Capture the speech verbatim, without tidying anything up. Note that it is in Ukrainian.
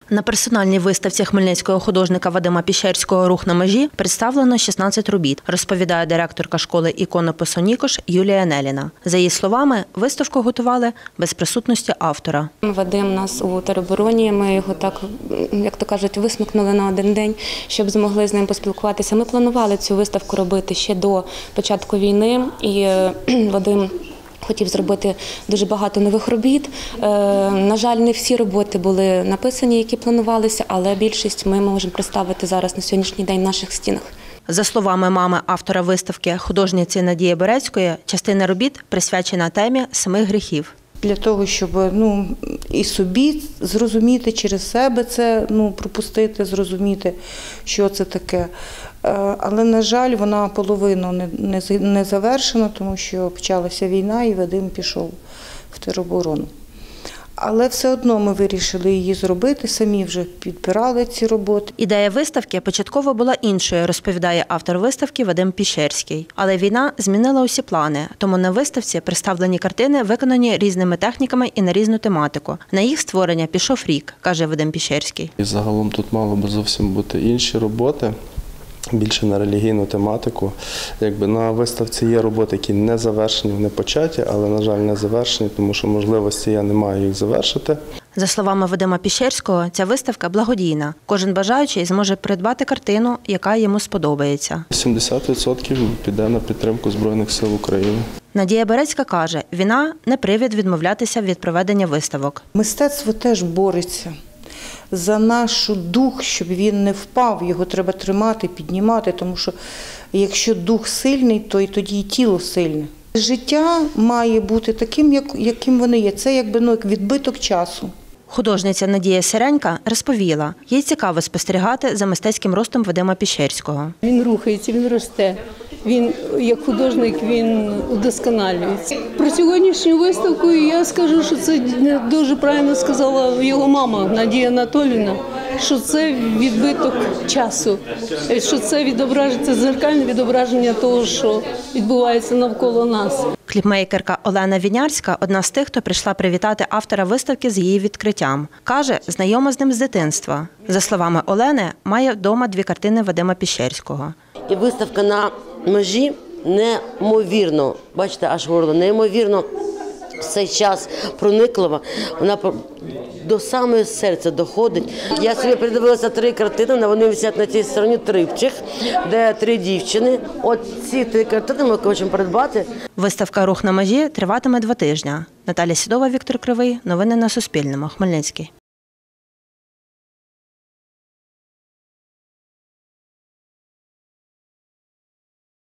На персональній виставці хмельницького художника Вадима Піщерського «Рух на межі» представлено шістнадцять робіт, розповідає директорка школи іконопису «Нікош» Юлія Неліна. За її словами, виставку готували без присутності автора. Вадим у нас у теробороні, ми його так, як то кажуть, висмикнули на один день, щоб змогли з ним поспілкуватися. Ми планували цю виставку робити ще до початку війни, і Вадим хотів зробити дуже багато нових робіт. На жаль, не всі роботи були написані, які планувалися, але більшість ми можемо представити зараз на сьогоднішній день в наших стінах. За словами мами автора виставки, художниці Надії Берецької, частина робіт присвячена темі семи гріхів. Для того, щоб ну, і собі зрозуміти, через себе це ну, пропустити, зрозуміти, що це таке. Але, на жаль, вона половину не, не, не завершена, тому що почалася війна і Вадим пішов в тероборону. Але все одно ми вирішили її зробити, самі вже підбирали ці роботи. Ідея виставки початково була іншою, розповідає автор виставки Вадим Піщерський. Але війна змінила усі плани, тому на виставці представлені картини виконані різними техніками і на різну тематику. На їх створення пішов рік, каже Вадим Піщерський. І загалом тут мало би зовсім бути інші роботи, більше на релігійну тематику. Якби на виставці є роботи, які не завершені, вони початі, але, на жаль, не завершені, тому що можливості я не маю їх завершити. За словами Вадима Піщерського, ця виставка благодійна. Кожен бажаючий зможе придбати картину, яка йому сподобається. сімдесят відсотків піде на підтримку Збройних сил України. Надія Берецька каже, війна – не привід відмовлятися від проведення виставок. Мистецтво теж бореться за наш дух, щоб він не впав, його треба тримати, піднімати, тому що якщо дух сильний, то і тоді і тіло сильне. Життя має бути таким, яким воно є. Це якби ну, як відбиток часу. Художниця Надія Сиренька розповіла, їй цікаво спостерігати за мистецьким ростом Вадима Піщерського. Він рухається, він росте. Він, як художник, він удосконалюється. Про сьогоднішню виставку я скажу, що це дуже правильно сказала його мама Надія Анатоліївна, що це відбиток часу, що це відображення, дзеркальне відображення того, що відбувається навколо нас. Кліпмейкерка Олена Вінярська – одна з тих, хто прийшла привітати автора виставки з її відкриттям. Каже, знайома з ним з дитинства. За словами Олени, має вдома дві картини Вадима Піщерського. І виставка на межі неймовірно, бачите, аж горло, неймовірно в цей час прониклива, вона до самого серця доходить. Я собі придивилася три картини, вони висять на цій стороні трипчих, де три дівчини. От ці три картини ми хочемо придбати. Виставка «Рух на межі» триватиме два тижні. Наталя Сідова, Віктор Кривий. Новини на Суспільному. Хмельницький.